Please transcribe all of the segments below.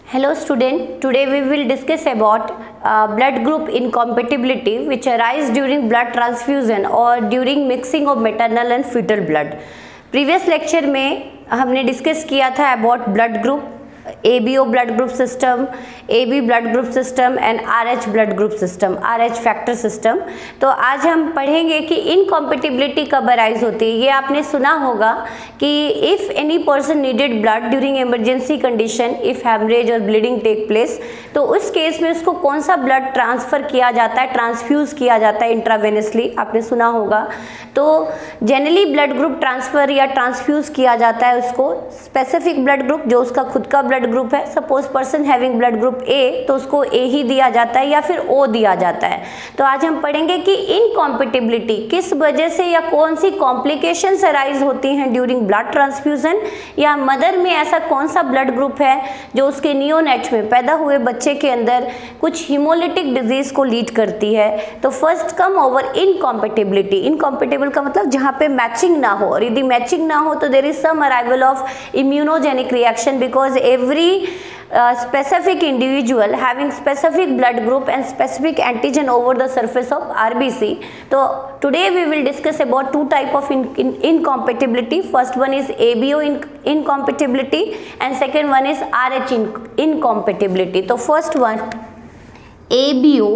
Hello student, today we will discuss about blood group incompatibility which arise during blood transfusion or during mixing of maternal and fetal blood. Previous lecture में हमने discuss किया था about blood group, ABO blood group system, AB blood group system and RH blood group system, RH factor system. तो आज हम पढ़ेंगे कि incompatibility कब अराइज होती है. ये आपने सुना होगा कि if any person needed blood during emergency condition, if haemorrhage और ब्लीडिंग टेक प्लेस, तो उस केस में उसको कौन सा ब्लड ट्रांसफ़र किया जाता है, ट्रांसफ्यूज़ किया जाता है इंट्रावेनसली, आपने सुना होगा. तो जनरली ब्लड ग्रुप ट्रांसफ़र या ट्रांसफ्यूज़ किया जाता है उसको स्पेसिफिक ब्लड ग्रुप जो उसका खुद का ब्लड ग्रुप है. Suppose person having blood group A, तो उसको ए ही दिया जाता है या फिर ओ दिया जाता है. तो आज हम पढ़ेंगे कि इनकॉम्पेटिबिलिटी किस वजह से या कौन सी कॉम्प्लिकेशंस अराइज होती हैं ड्यूरिंग ब्लड ट्रांसफ्यूजन, या मदर में ऐसा कौन सा ब्लड ग्रुप है जो उसके नियोनेट में पैदा हुए बच्चे के अंदर कुछ हीमोलिटिक डिजीज को लीड करती है. तो first come over incompatibility. Incompatible का मतलब जहाँ पे मैचिंग ना हो, और यदि मैचिंग ना हो तो there is some arrival of immunogenic reaction because every specific individual having specific blood group and specific antigen over the surface of RBC. So today we will discuss about two type of incompatibility. First one is ABO incompatibility and second one is RH incompatibility. So first one, ABO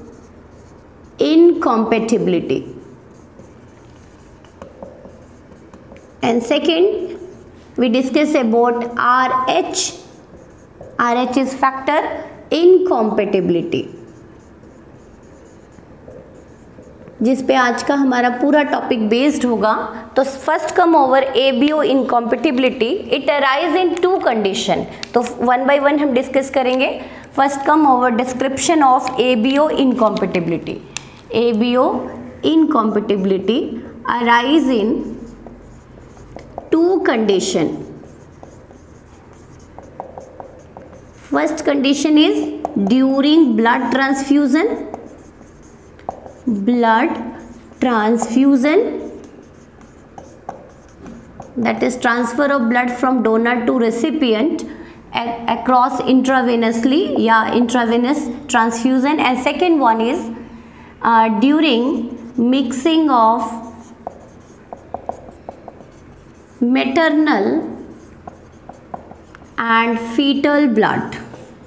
incompatibility, and second we discuss about RH is factor incompatibility, जिस पे आज का हमारा पूरा topic based होगा. तो first come over ABO incompatibility. It arise in two condition. तो one by one हम डिस्कस करेंगे. First come over description of ABO incompatibility. ABO incompatibility arise in two condition. First condition is during blood transfusion. Blood transfusion, that is transfer of blood from donor to recipient across intravenously, intravenous transfusion. And second one is during mixing of maternal and fetal blood.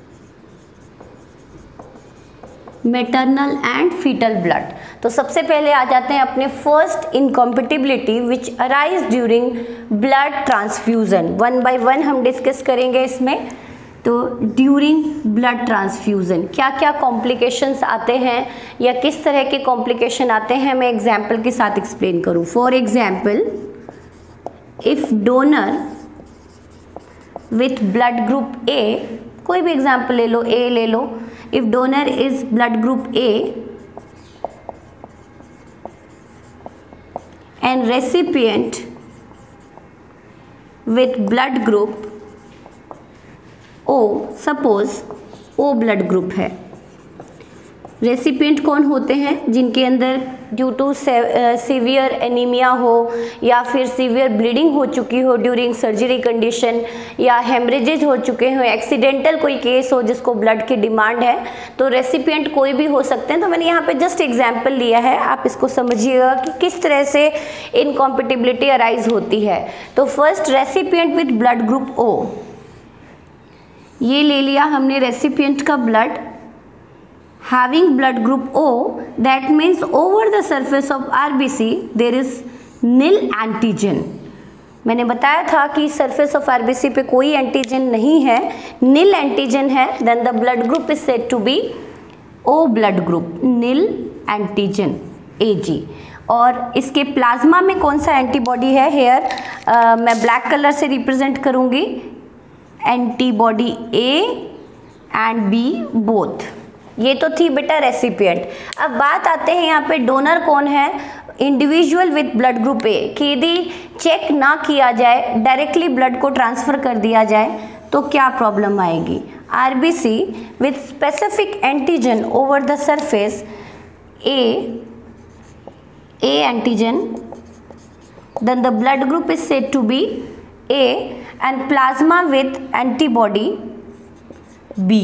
Maternal and fetal blood. तो सबसे पहले आ जाते हैं अपने first incompatibility which arise during blood transfusion. One by one हम discuss करेंगे इसमें. तो ड्यूरिंग ब्लड ट्रांसफ्यूजन क्या क्या कॉम्प्लिकेशंस आते हैं या किस तरह के कॉम्प्लिकेशन आते हैं, मैं एग्जाम्पल के साथ एक्सप्लेन करूँ. For example, if donor with blood group A, कोई भी एग्जाम्पल ले लो, ए ले लो. If donor is blood group A and recipient with blood group O, suppose O blood group है. रेसिपिएंट कौन होते हैं? जिनके अंदर ड्यू टू सीवियर एनीमिया हो या फिर सीवियर ब्लीडिंग हो चुकी हो ड्यूरिंग सर्जरी कंडीशन, या हेमरेजेज हो चुके हो, एक्सीडेंटल कोई केस हो जिसको ब्लड की डिमांड है. तो रेसिपिएंट कोई भी हो सकते हैं. तो मैंने यहाँ पे जस्ट एग्जांपल लिया है, आप इसको समझिएगा कि किस तरह से इनकॉम्पेटिबिलिटी अराइज होती है. तो first recipient with blood group O, ये ले लिया हमने रेसिपिएंट का blood. Having blood group O, that means over the surface of RBC there is nil antigen. मैंने बताया था कि सरफेस ऑफ RBC पे कोई एंटीजन नहीं है, नील एंटीजन है. Then the blood group is said to be O blood group, nil antigen AG. और इसके प्लाज्मा में कौन सा एंटीबॉडी है? हेयर मैं ब्लैक कलर से रिप्रेजेंट करूँगी. Antibody A and B both. ये तो थी बेटा रेसिपिएंट. अब बात आते हैं यहाँ पे डोनर कौन है? Individual with blood group A. कि यदि चेक ना किया जाए, डायरेक्टली ब्लड को ट्रांसफ़र कर दिया जाए तो क्या प्रॉब्लम आएगी? RBC with specific antigen over the surface A antigen, then the blood group is said to be A, and plasma with antibody B.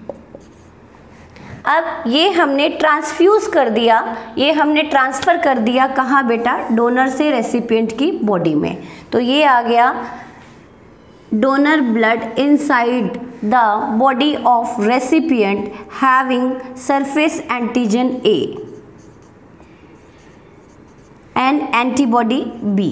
अब ये हमने ट्रांसफ्यूज कर दिया, ये हमने ट्रांसफ़र कर दिया कहाँ बेटा, डोनर से रेसिपिएंट की बॉडी में। तो ये आ गया donor blood inside the body of recipient having surface antigen A and antibody B.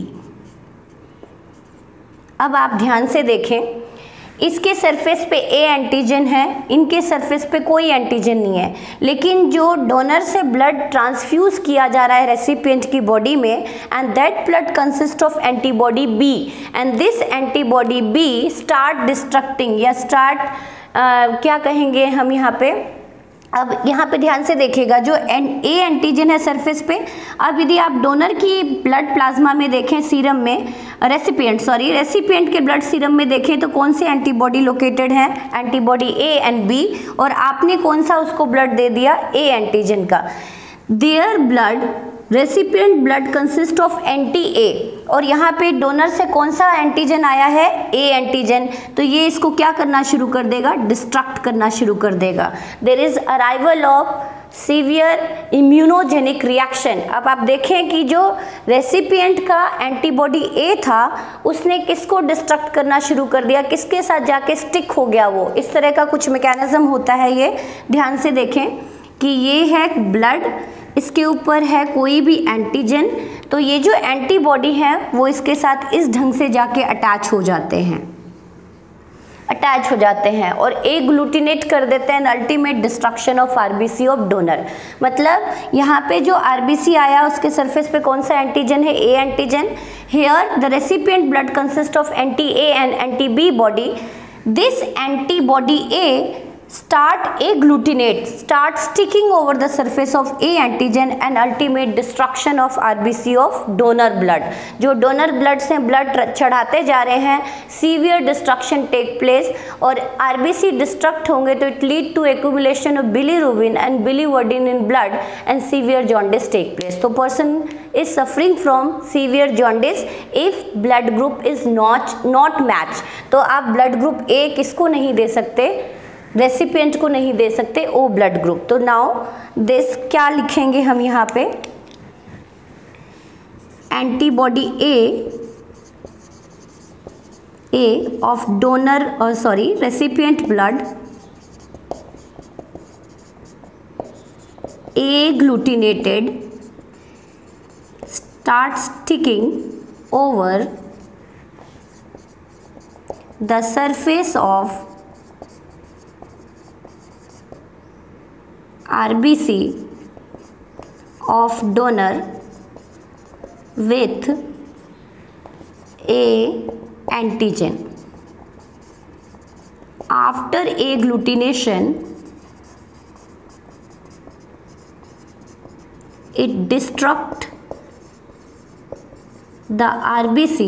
अब आप ध्यान से देखें, इसके सरफेस पे ए एंटीजन है, इनके सरफेस पे कोई एंटीजन नहीं है, लेकिन जो डोनर से ब्लड ट्रांसफ्यूज किया जा रहा है रेसिपिएंट की बॉडी में, and that blood consist of antibody B, and this antibody B start destructing या स्टार्ट क्या कहेंगे हम यहाँ पे, अब यहाँ पे ध्यान से देखिएगा जो ए एंटीजन है सरफेस पे। अब यदि आप डोनर की ब्लड प्लाज्मा में देखें, सीरम में, रेसिपिएंट के ब्लड सीरम में देखें तो कौन से एंटीबॉडी लोकेटेड है, एंटीबॉडी ए एंड बी, और आपने कौन सा उसको ब्लड दे दिया, ए एंटीजन का। There blood recipient blood consist of anti A, और यहाँ पे डोनर से कौन सा एंटीजन आया है, ए एंटीजन, तो ये इसको क्या करना शुरू कर देगा, डिस्ट्रक्ट करना शुरू कर देगा। There is arrival of severe immunogenic reaction. अब आप देखें कि जो रेसिपिएंट का एंटीबॉडी ए था उसने किसको डिस्ट्रक्ट करना शुरू कर दिया, किसके साथ जाके स्टिक हो गया, वो इस तरह का कुछ मैकेनिज्म होता है। ये ध्यान से देखें कि ये है ब्लड, इसके ऊपर है कोई भी एंटीजन, तो ये जो एंटीबॉडी है वो इसके साथ इस ढंग से जाके अटैच हो जाते हैं और एक ग्लूटिनेट कर देते हैं, ultimate destruction of RBC of donor. मतलब यहाँ पे जो आरबीसी आया उसके सरफेस पे कौन सा एंटीजन है, A antigen. Here the recipient blood consist of anti A and anti B body. This antibody A start agglutinate, start sticking over the surface of A antigen and ultimate destruction of RBC of donor blood। जो donor blood से blood चढ़ाते जा रहे हैं, severe destruction take place और RBC destruct होंगे तो it lead to accumulation of bilirubin and biliverdin in blood and severe jaundice take place। तो person is suffering from severe jaundice if blood group is not match। तो आप blood group A किसको नहीं दे सकते, recipient को नहीं दे सकते, ओ ब्लड ग्रुप। तो नाउ दिस क्या लिखेंगे हम यहाँ पे, antibody A of donor recipient blood A agglutinated start sticking over the surface of RBC of donor with A antigen. After agglutination, it destruct the RBC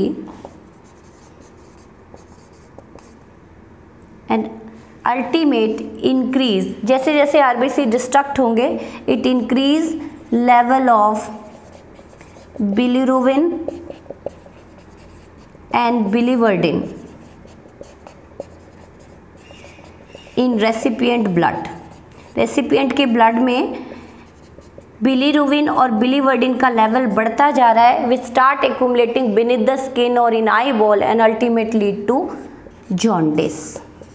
and ultimate increase, जैसे जैसे RBC destruct होंगे it increase level of bilirubin and biliverdin in recipient blood. Recipient के blood में bilirubin और biliverdin का level बढ़ता जा रहा है, which start accumulating beneath the skin और in eye ball and ultimate lead to jaundice.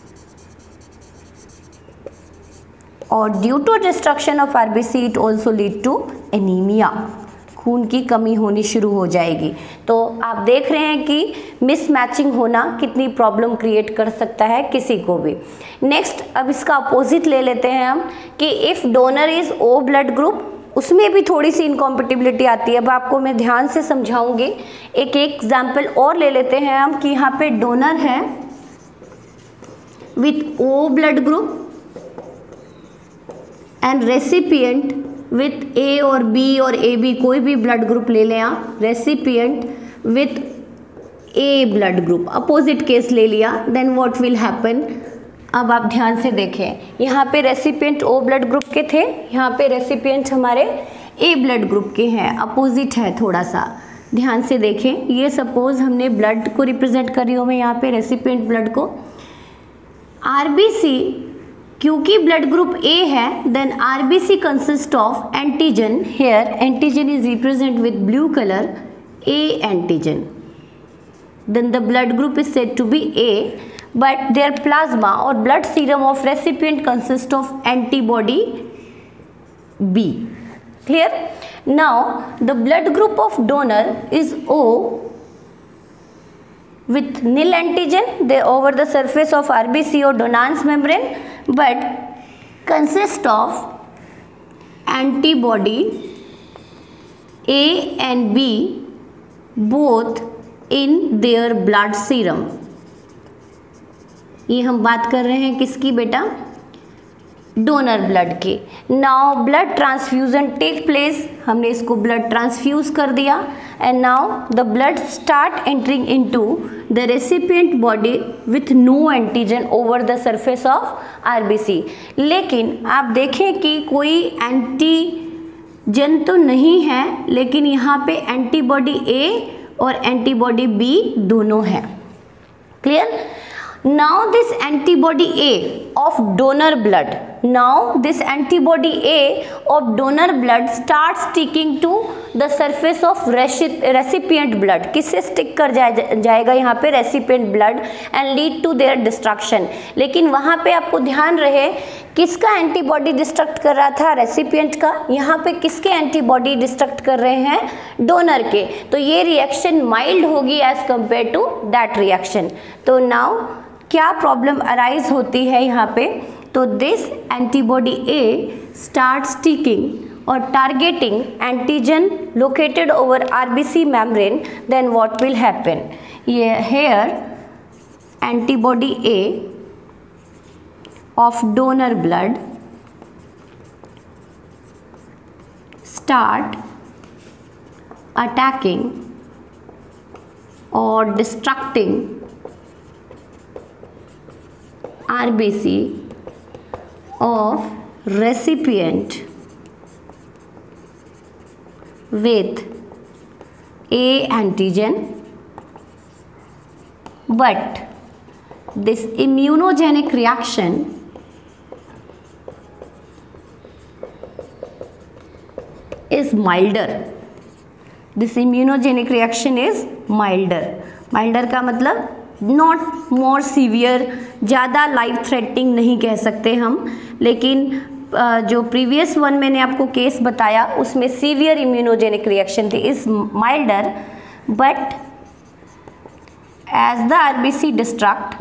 और due to destruction of RBC it also lead to anaemia, खून की कमी होनी शुरू हो जाएगी। तो आप देख रहे हैं कि मिसमैचिंग होना कितनी प्रॉब्लम क्रिएट कर सकता है किसी को भी। नेक्स्ट अब इसका अपोजिट ले लेते हैं हम कि if donor is O blood group, उसमें भी थोड़ी सी इनकॉम्पेटिबिलिटी आती है। अब आपको मैं ध्यान से समझाऊंगी, एक एग्जाम्पल और ले लेते हैं हम कि यहाँ पे डोनर है with O blood group and recipient with A और बी और ए बी, कोई भी ब्लड ग्रुप ले लें आप, recipient with A blood group, opposite case ले लिया, देन व्हाट विल हैपन। अब आप ध्यान से देखें, यहाँ पे रेसिपिएंट ओ ब्लड ग्रुप के थे, यहाँ पे रेसिपिएंट हमारे ए ब्लड ग्रुप के हैं, अपोजिट है थोड़ा सा। ध्यान से देखें, ये सपोज हमने ब्लड को रिप्रेजेंट कर रही हूँ मैं यहाँ पे रेसिपिएंट ब्लड को। आरबीसी क्योंकि ब्लड ग्रुप ए है, then RBC consist of antigen, here antigen is represent with blue colour, A antigen, then the blood group is said to be A, but their plasma or blood serum of recipient consists of antibody B. Clear? Now the blood group of donor is O with nil antigen, they over the surface of RBC or Donans membrane, but consist of antibody A and B both in their blood serum. ये हम बात कर रहे हैं किसकी बेटा? Donor blood की. Now blood transfusion take place, हमने इसको ब्लड ट्रांसफ्यूज कर दिया, and now the blood start entering into the recipient body with no antigen over the surface of RBC. लेकिन आप देखें कि कोई एंटीजन तो नहीं है, लेकिन यहाँ पे एंटीबॉडी ए और एंटीबॉडी बी दोनों है. Clear? Now this antibody A of donor blood, now this antibody A of donor blood start sticking to the surface of recipient blood. किससे स्टिक कर जाएगा यहाँ पे? Recipient blood, and lead to their destruction. लेकिन वहाँ पे आपको ध्यान रहे किसका एंटीबॉडी डिस्ट्रक्ट कर रहा था? रेसिपिएंट का. यहाँ पे किसके एंटीबॉडी डिस्ट्रक्ट कर रहे हैं? डोनर के. तो ये रिएक्शन माइल्ड होगी as compare to that reaction. तो नाउ क्या प्रॉब्लम अराइज होती है यहाँ पे? तो this antibody A start sticking और targeting antigen located over RBC membrane, then what will happen? ये here antibody A of donor blood start attacking or destructing RBC of recipient with A antigen, but this immunogenic reaction is milder. This immunogenic reaction is milder. Milder का मतलब not more severe, ज़्यादा life threatening नहीं कह सकते हम, लेकिन जो previous one मैंने आपको केस बताया उसमें severe immunogenic reaction थी, is milder, but as the RBC destruct,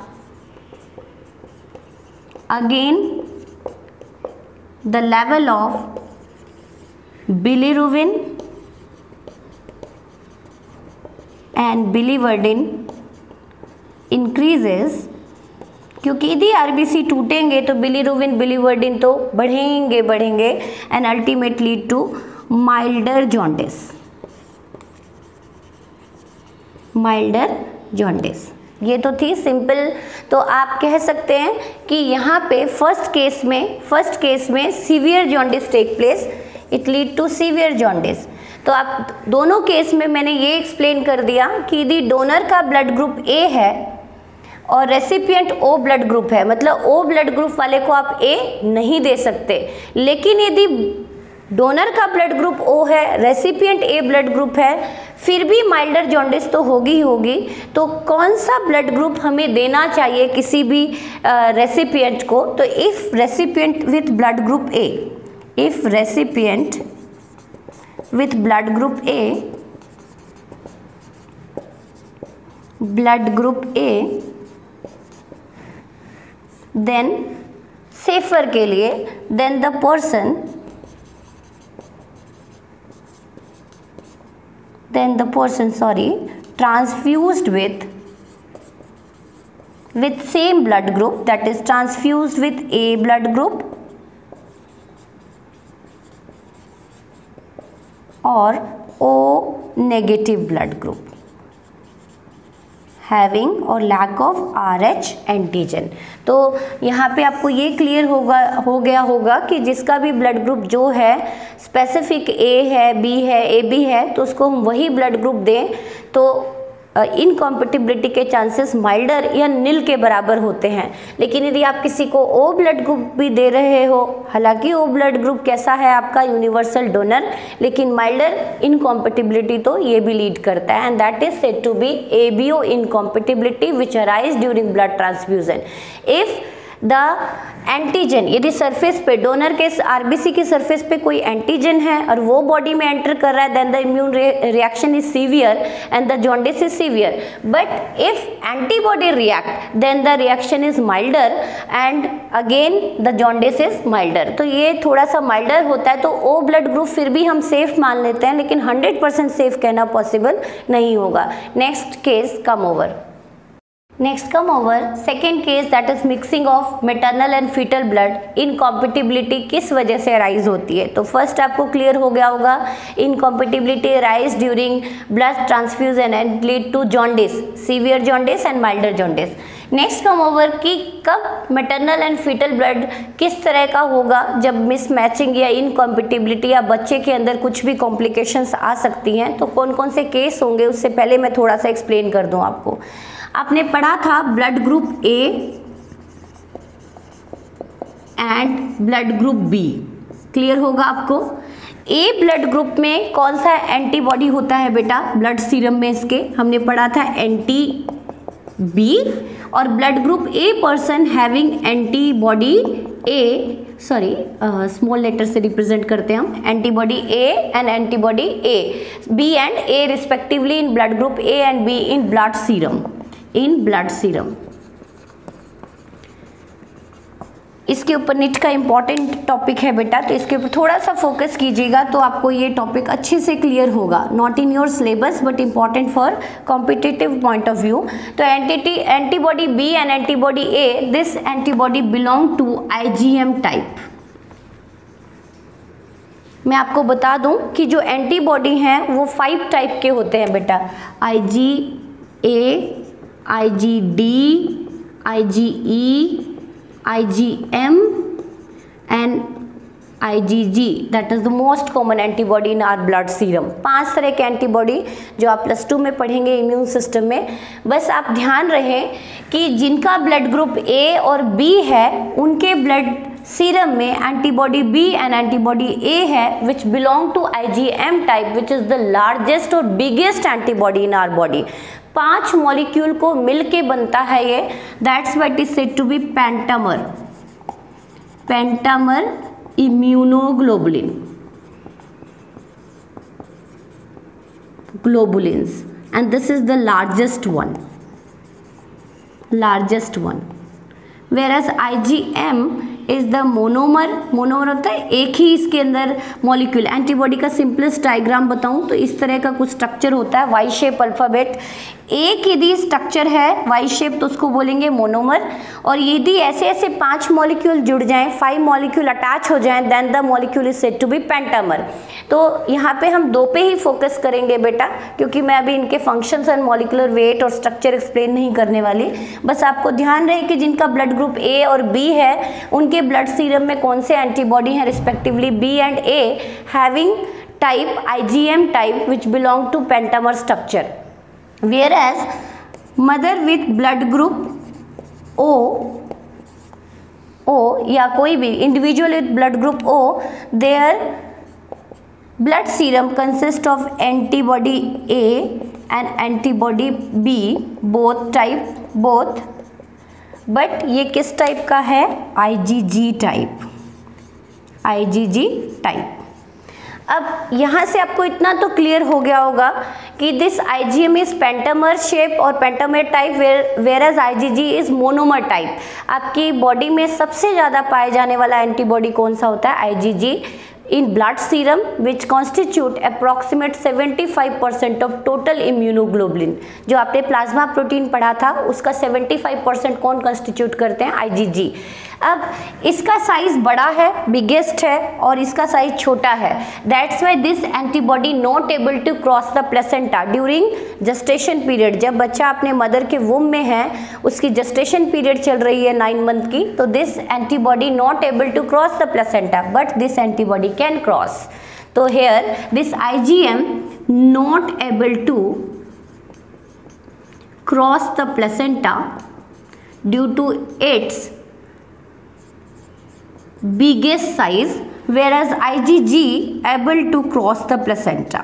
again the level of bilirubin and biliverdin increases, क्योंकि यदि आरबीसी टूटेंगे तो बिलिरुबिन बिलिवर्डिन तो बढ़ेंगे and ultimate lead to milder jaundice. ये तो थी सिंपल. तो आप कह सकते हैं कि यहाँ पे फर्स्ट केस में severe jaundice take place, it lead to severe jaundice. तो आप दोनों केस में मैंने ये एक्सप्लेन कर दिया कि यदि डोनर का ब्लड ग्रुप ए है और रेसिपिएंट ओ ब्लड ग्रुप है, मतलब ओ ब्लड ग्रुप वाले को आप ए नहीं दे सकते, लेकिन यदि डोनर का ब्लड ग्रुप ओ है, रेसिपिएंट ए ब्लड ग्रुप है, फिर भी माइल्डर जॉन्डिस तो होगी. तो कौन सा ब्लड ग्रुप हमें देना चाहिए किसी भी रेसिपिएंट को? तो if recipient with blood group A, if recipient with blood group A, then safer के लिए, then the person transfused with same blood group, that is transfused with A blood group or O negative blood group having or lack of RH antigen. तो यहाँ पे आपको ये clear हो गया होगा कि जिसका भी ब्लड ग्रुप जो है स्पेसिफिक ए है, बी है, ए बी है, तो उसको हम वही ब्लड ग्रुप दें. तो इनकॉम्पेटिबिलिटी के चांसेस माइल्डर या नील के बराबर होते हैं। लेकिन यदि आप किसी को ओ ब्लड ग्रुप भी दे रहे हो, हालांकि ओ ब्लड ग्रुप कैसा है आपका यूनिवर्सल डोनर, लेकिन माइल्डर इनकॉम्पेटिबिलिटी तो ये भी लीड करता है, and that is said to be ABO incompatibility which arise during blood transfusion. If the antigen, यदि सरफेस पे डोनर के आरबीसी की सरफेस पे कोई एंटीजन है और वो बॉडी में एंटर कर रहा है, then the immune reaction is severe and the jaundice is severe. But if antibody react then the reaction is milder and again the jaundice is milder. तो ये थोड़ा सा माइल्डर होता है, तो ओ ब्लड ग्रुप फिर भी हम सेफ मान लेते हैं, लेकिन 100% सेफ कहना पॉसिबल नहीं होगा। Next case come over. Next come over second case, that is mixing of maternal and fetal blood. Incompatibility किस वजह से अराइज होती है? तो फर्स्ट आपको क्लियर हो गया होगा, incompatibility arise during blood transfusion and lead to jaundice, severe jaundice and milder jaundice. Next come over कि कब मैटरनल एंड फीटल ब्लड किस तरह का होगा, जब मिसमैचिंग या इनकॉम्पेटिबिलिटी या बच्चे के अंदर कुछ भी कॉम्प्लिकेशंस आ सकती हैं। तो कौन कौन से केस होंगे उससे पहले मैं थोड़ा सा एक्सप्लेन कर दूं आपको। आपने पढ़ा था blood group A and blood group B, clear होगा आपको। ए ब्लड ग्रुप में कौन सा एंटीबॉडी होता है बेटा ब्लड सीरम में, इसके हमने पढ़ा था एंटी बी, और blood group A person having antibody A, sorry small letter से रिप्रेजेंट करते हैं हम, antibody A and antibody A, B and A respectively in blood group A and B in blood serum, in blood serum. इसके ऊपर NEET का important topic है बेटा, तो इसके ऊपर थोड़ा सा फोकस कीजिएगा तो आपको ये टॉपिक अच्छे से क्लियर होगा। Not in your syllabus but important for competitive point of view. तो antibody B and antibody A, this antibody belong to IgM type. मैं आपको बता दूं कि जो एंटीबॉडी हैं वो 5 टाइप के होते हैं बेटा, IgA, IgD, IgE, IgM and IgG, that is the most common antibody in our blood serum। 5 तरह के एंटीबॉडी जो आप +2 में पढ़ेंगे इम्यून सिस्टम में। बस आप ध्यान रखें कि जिनका ब्लड ग्रुप ए और बी है उनके ब्लड सीरम में antibody B and antibody A है which belong to IgM type, which is the largest और biggest antibody in our body. 5 molecule को मिलके बनता है ये, that's what it is said to be pentamer, pentamer immunoglobulin, globulins, and this is the largest one, whereas IgM is the monomer. Monomer होता है एक ही इसके अंदर मॉलिक्यूल। एंटीबॉडी का सिंपलेस्ट डायग्राम बताऊं तो इस तरह का कुछ स्ट्रक्चर होता है, वाई शेप अल्फाबेट। एक यदि स्ट्रक्चर है वाई शेप तो उसको बोलेंगे मोनोमर, और यदि ऐसे ऐसे 5 मॉलिक्यूल जुड़ जाएं, 5 मॉलिक्यूल अटैच हो जाएं, then the molecule is said to be pentamer. तो यहाँ पे हम 2 पे ही फोकस करेंगे बेटा, क्योंकि मैं अभी इनके फंक्शंस एंड मॉलिक्यूलर वेट और स्ट्रक्चर एक्सप्लेन नहीं करने वाली। बस आपको ध्यान रहे कि जिनका ब्लड ग्रुप ए और बी है उनके ब्लड सीरम में कौन से एंटीबॉडी हैं respectively B and A, having type IgM type which belong to pentamer structure, whereas mother with blood group O या कोई भी individual with blood group O, their blood serum consists of antibody A and antibody B, both type, but ये किस type का है? IgG type. अब यहाँ से आपको इतना तो क्लियर हो गया होगा कि this IgM is pentamer shape और pentamer type, whereas IgG is monomer type. आपकी बॉडी में सबसे ज़्यादा पाए जाने वाला एंटीबॉडी कौन सा होता है? IgG in blood serum which constitute approximate 75% of total immunoglobulin। जो आपने प्लाज्मा प्रोटीन पढ़ा था उसका 75% कौन कंस्टिट्यूट करते हैं? IgG। अब इसका साइज बड़ा है, बिगेस्ट है, और इसका साइज छोटा है। That's why this antibody not able to cross the placenta during gestation period. जब बच्चा अपने मदर के वुम में है, उसकी जस्टेशन पीरियड चल रही है 9 मंथ की, तो this antibody not able to cross the placenta but this antibody can cross. तो here this IgM not able to cross the placenta due to its biggest size, whereas IgG able to cross the placenta.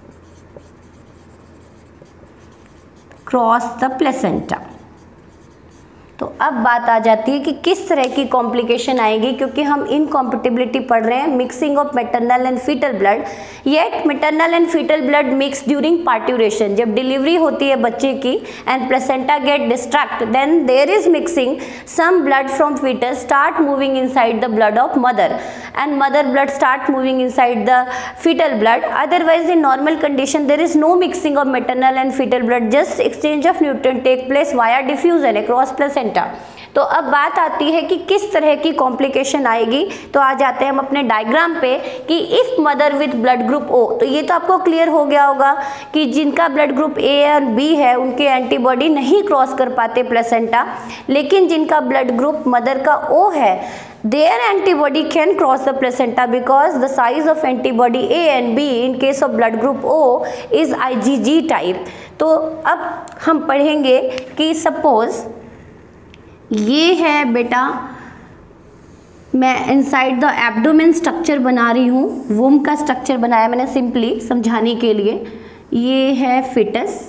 Cross the placenta. तो अब बात आ जाती है कि किस तरह की कॉम्प्लिकेशन आएगी, क्योंकि हम इनकॉम्पेटिबिलिटी पढ़ रहे हैं, mixing of maternal and fetal blood. Yet maternal and fetal blood mix during parturition, जब डिलीवरी होती है बच्चे की and placenta get distract, then there is mixing, some blood from fetus start moving inside the blood of mother and mother blood start moving inside the fetal blood. Otherwise in normal condition there is no mixing of maternal and fetal blood, just exchange of nutrient take place via diffusion across placenta. तो अब बात आती है कि किस तरह की complication आएगी। तो आ जाते हैं हम अपने डायग्राम पे कि if mother with blood group O, तो ये तो आपको क्लियर हो गया होगा कि जिनका ब्लड ग्रुप ए और बी है उनके एंटीबॉडी नहीं क्रॉस कर पाते प्लेसेंटा, लेकिन जिनका ब्लड ग्रुप मदर का ओ है, their antibody can cross the placenta because the size of antibody A and B in case of blood group O is IgG type. तो अब हम पढ़ेंगे कि सपोज ये है बेटा, मैं इनसाइड द एब्डोमेन स्ट्रक्चर बना रही हूँ, वुम का स्ट्रक्चर बनाया मैंने सिंपली समझाने के लिए। ये है fetus,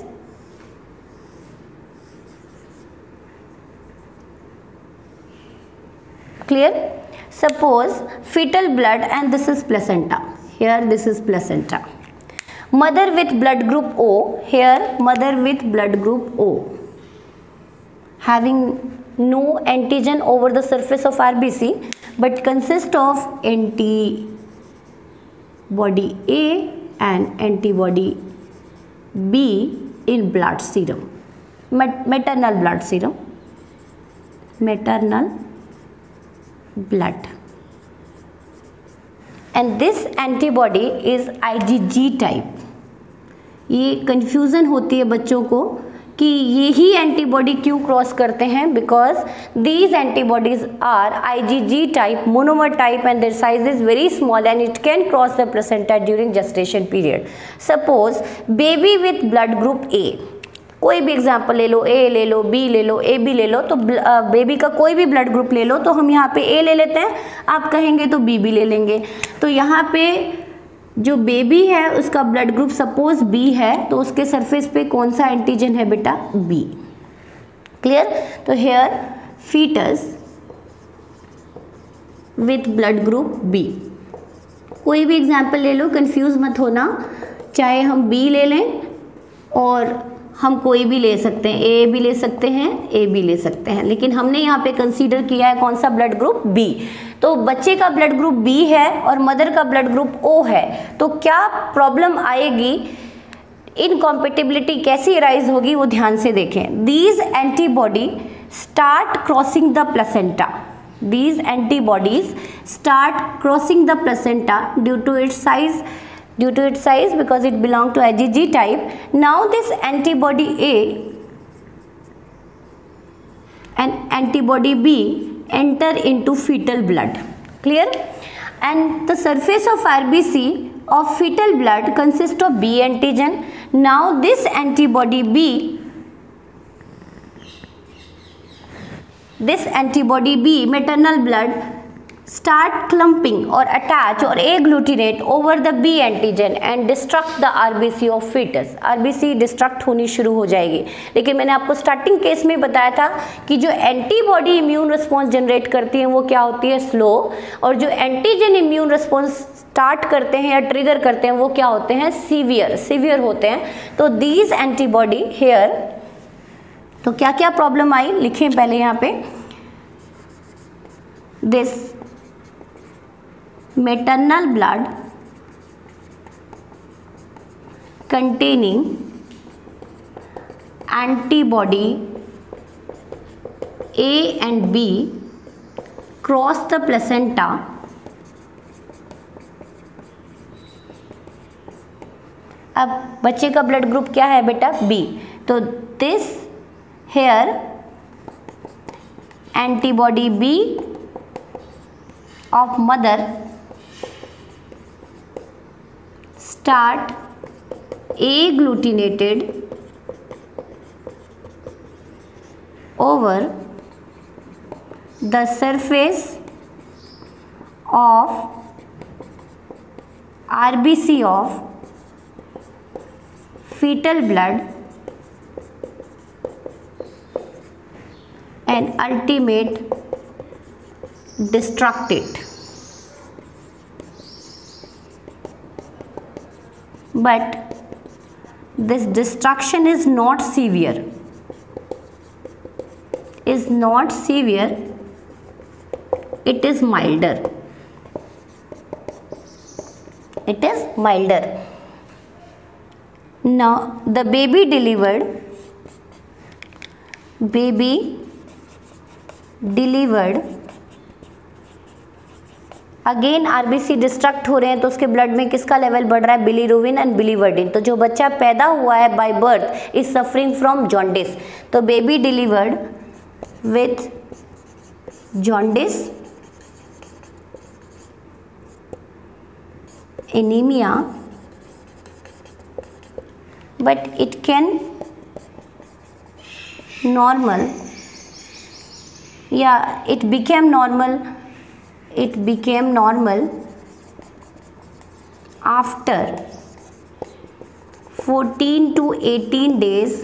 clear? Suppose fetal blood and this is placenta. Here this is placenta. Mother with blood group O. Here mother with blood group O. Having no antigen over the surface of RBC, but consist of antibody A and antibody B in blood serum. Maternal blood serum. Maternal blood, and this antibody is IgG type. ये confusion होती है बच्चों को कि यही antibody क्यों cross करते हैं, because these antibodies are IgG type, monomer type, and their size is very small and it can cross the placenta during gestation period. Suppose baby with blood group A, कोई भी example ले लो, A ले लो, B ले लो, A B ले लो, तो baby का कोई भी ब्लड ग्रुप ले लो, तो हम यहाँ पे ए ले लेते हैं, आप कहेंगे तो बी भी ले लेंगे. तो यहाँ पे जो बेबी है उसका ब्लड ग्रुप सपोज बी है, तो उसके सरफेस पे कौन सा एंटीजन है बेटा, बी. क्लियर? तो here fetus with blood group B, कोई भी एग्जाम्पल ले लो, कंफ्यूज मत होना, चाहे हम बी ले लें और हम कोई भी ले सकते हैं, ए भी ले सकते हैं, ए भी ले सकते हैं, लेकिन हमने यहाँ पे कंसीडर किया है कौन सा ब्लड ग्रुप, बी. तो बच्चे का ब्लड ग्रुप बी है और मदर का ब्लड ग्रुप ओ है, तो क्या प्रॉब्लम आएगी, इनकॉम्पेटिबिलिटी कैसी अराइज होगी, वो ध्यान से देखें. These antibody start crossing the placenta. These antibodies start crossing the placenta due to its size because it belongs to IgG type. Now this antibody A and antibody B enter into fetal blood. Clear? And the surface of RBC of fetal blood consists of B antigen. Now this antibody B, maternal blood, start clumping or attach or agglutinate over the B antigen and destruct the RBC of fetus. RBC destruct होनी शुरू हो जाएगी. लेकिन मैंने आपको starting case में बताया था कि जो एंटीबॉडी इम्यून रिस्पॉन्स जनरेट करती हैं वो क्या होती है, स्लो, और जो एंटीजन इम्यून रिस्पॉन्स स्टार्ट करते हैं या ट्रिगर करते हैं वो क्या होते हैं, सीवियर होते हैं. तो दीज एंटीबॉडी हेयर, तो क्या क्या प्रॉब्लम आई लिखें पहले यहाँ पे. This maternal blood containing antibody A and B cross the placenta अब बच्चे का ब्लड ग्रुप क्या है बेटा, बी. तो this here antibody B of mother start agglutinated over the surface of RBC of fetal blood and ultimate destruct it. But this destruction is not severe. It is milder. Now the baby delivered again RBC destruct हो रहे हैं तो उसके blood में किसका level बढ़ रहा है, बिलीरुबिन एंड बिलीवर्डिन। तो जो बच्चा पैदा हुआ है by birth is suffering from jaundice, तो baby delivered with jaundice, anaemia, but it can normal, it became normal after 14 to 18 days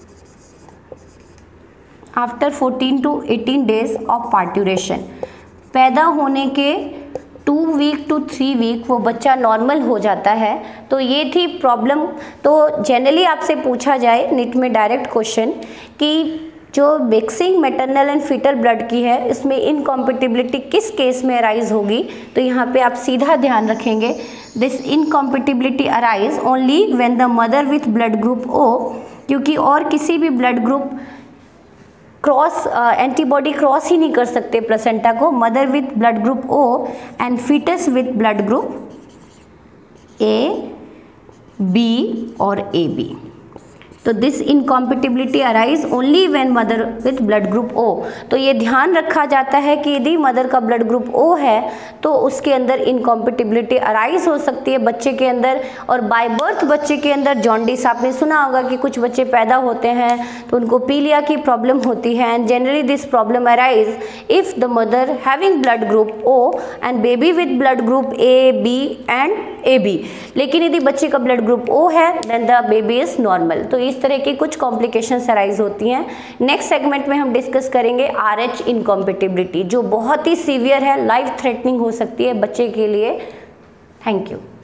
of parturition। पैदा होने के 2 वीक टू 3 वीक वो बच्चा नॉर्मल हो जाता है। तो ये थी प्रॉब्लम। तो जनरली आपसे पूछा जाए नीट में डायरेक्ट क्वेश्चन कि जो mixing maternal and fetal blood की है इसमें इनकॉम्पिटिबिलिटी किस केस में अराइज होगी, तो यहाँ पे आप सीधा ध्यान रखेंगे this incompatibility arise only when the mother with blood group O, क्योंकि और किसी भी blood group cross antibody cross ही नहीं कर सकते प्लेसेंटा को, mother with blood group O and fetus with blood group A, B और ए बी। तो this incompatibility arise only when mother with blood group O. तो ये ध्यान रखा जाता है कि यदि मदर का ब्लड ग्रुप ओ है तो उसके अंदर इनकॉम्पिटिबिलिटी अराइज हो सकती है बच्चे के अंदर। और बाय बर्थ बच्चे के अंदर जॉन्डिस, आपने सुना होगा कि कुछ बच्चे पैदा होते हैं तो उनको पीलिया की प्रॉब्लम होती है and generally this problem arise if the mother having blood group O and baby with blood group A, B and A B. लेकिन यदि बच्चे का ब्लड ग्रुप ओ है then the baby is normal. तो इस तरह की कुछ कॉम्प्लिकेशंस अराइज होती हैं। नेक्स्ट सेगमेंट में हम डिस्कस करेंगे RH इनकॉम्पिटिबिलिटी, जो बहुत ही सीवियर है, लाइफ थ्रेटनिंग हो सकती है बच्चे के लिए। Thank you.